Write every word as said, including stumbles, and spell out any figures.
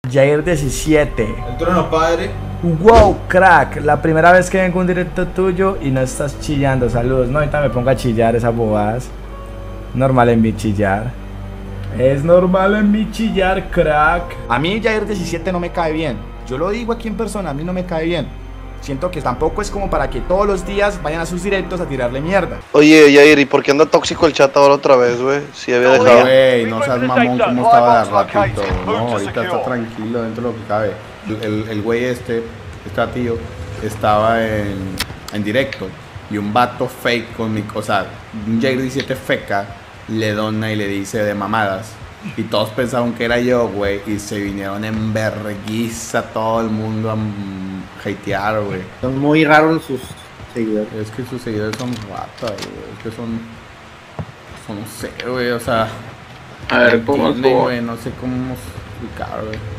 Jair diecisiete. El trono padre. Wow, crack, la primera vez que vengo a un directo tuyo y no estás chillando, saludos. No, ahorita me pongo a chillar esas bobadas. Normal en mi chillar. Es normal en mi chillar, crack. A mí Jair diecisiete no me cae bien. Yo lo digo aquí en persona, a mí no me cae bien. Siento que tampoco es como para que todos los días vayan a sus directos a tirarle mierda. Oye, Jair, ¿y por qué anda tóxico el chat ahora otra vez, güey? Si había dejado... Güey, no seas mamón como estaba de ratito. No, ahorita está tranquilo dentro de lo que cabe. El, el güey este, este tío, estaba en, en directo. Y un vato fake con mi... O sea, un Jair diecisiete feca le dona y le dice de mamadas. Y todos pensaron que era yo, güey. Y se vinieron en verguiza todo el mundo a um, hatear, güey. Son muy raros sus seguidores. Es que sus seguidores son ratas, güey. Es que son... son no sé, güey. O sea... A ver, ¿cómo entiende, estuvo? güey, no sé cómo explicar, güey.